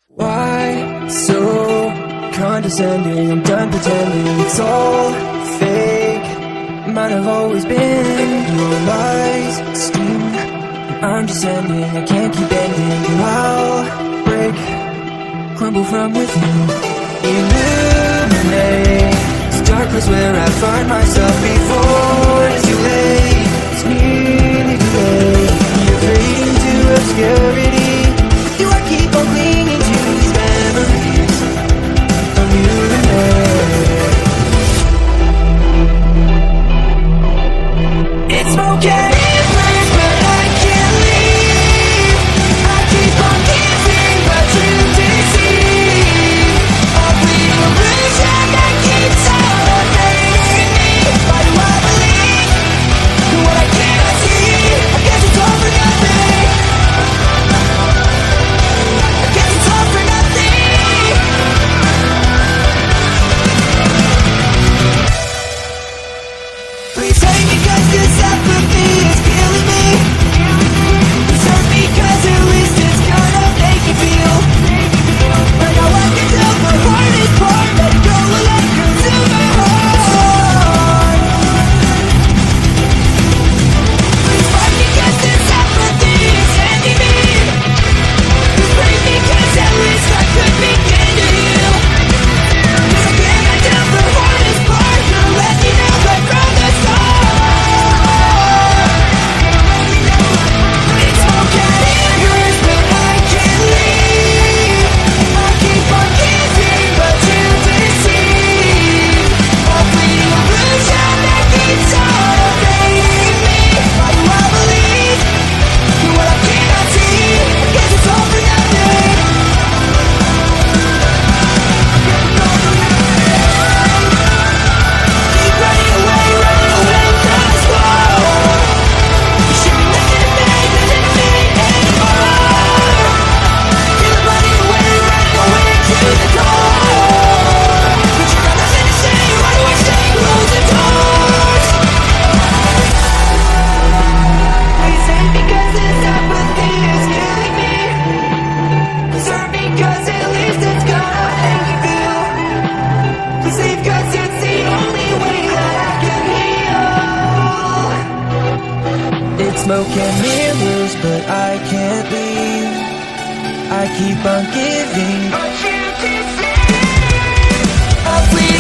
Why so condescending? I'm done pretending it's all fake. Might have always been your lies steam. I'm just ending, I can't keep ending. I'll break, crumble from within. Illuminate this dark place where I find myself before it's too late. It's nearly too late. You're fading to obscurity. Do I keep on clinging to these memories of you and me? It's smoking in flames, but I can't leave. I keep on giving, but you deceive. A fleeting illusion that keeps on fading me. Why do I believe in what I cannot see? I guess it's all for nothing. I guess it's all for nothing. Please hate me 'cause this apathy is killing me. Desert me 'cause at least it's gonna make you feel. Right now I can tell my heart is part. Let it go, will let it go to my heart. Please fight me 'cause this apathy is ending me. Please break me 'cause at least I could begin to heal. 'Cause I cannot tell my heart is part. Gonna let me know right from the start. It's smoking in yours, but I can't leave. I keep on giving, but you deceive. A fleeting illusion that keeps on fading me. Why do I believe in what I cannot see? I guess it's all for nothing. Keep running away from this world. You shouldn't listen to me, listen to me anymore. Feel it running away to the door. But you got nothing to say, why do I stay close the doors? Please hate me 'cause this apathy is killing me. Desert me 'cause at least it's gonna make you feel. Please leave 'cause it's the only way that I can heal. It's smoke and mirrors, but I can't leave. I keep on giving, but you deceive.